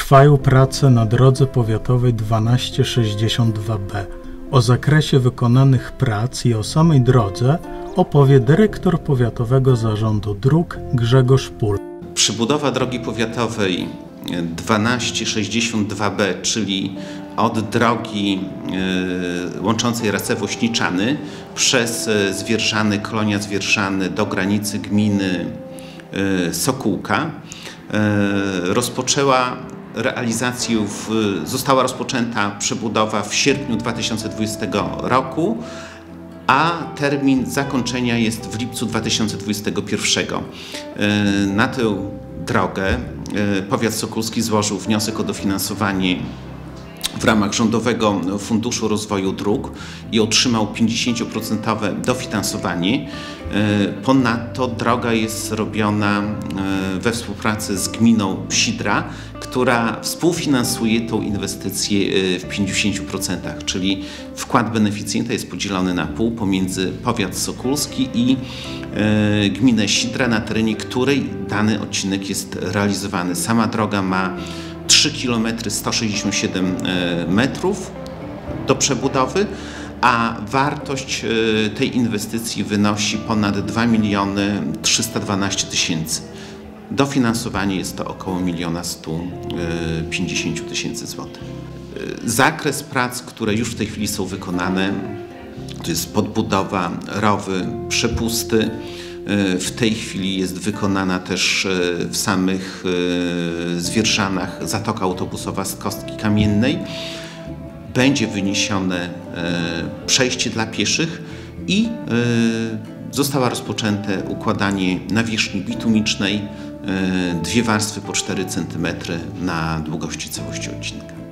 Trwają prace na drodze powiatowej 1262B. O zakresie wykonanych prac i o samej drodze opowie dyrektor Powiatowego Zarządu Dróg Grzegorz Pól. Przebudowa drogi powiatowej 1262B, czyli od drogi łączącej Racewo-Śniczany przez Zwierszany, Kolonia Zwierszany do granicy gminy Sokółka, została rozpoczęta przebudowa w sierpniu 2020 roku, a termin zakończenia jest w lipcu 2021. Na tę drogę powiat sokólski złożył wniosek o dofinansowanie w ramach Rządowego Funduszu Rozwoju Dróg i otrzymał 50% dofinansowanie. Ponadto droga jest robiona we współpracy z gminą Sidra, która współfinansuje tę inwestycję w 50%, czyli wkład beneficjenta jest podzielony na pół pomiędzy powiat sokólski i gminę Sidra, na terenie której dany odcinek jest realizowany. Sama droga ma 3 km 167 metrów do przebudowy, a wartość tej inwestycji wynosi ponad 2 312 000. Dofinansowanie jest to około 1 150 000 złotych. Zakres prac, które już w tej chwili są wykonane, to jest podbudowa, rowy, przepusty. W tej chwili jest wykonana też w samych Zwierszanach zatoka autobusowa z Kostki Kamiennej. Będzie wyniesione przejście dla pieszych i zostało rozpoczęte układanie nawierzchni bitumicznej, 2 warstwy po 4 cm na długości całości odcinka.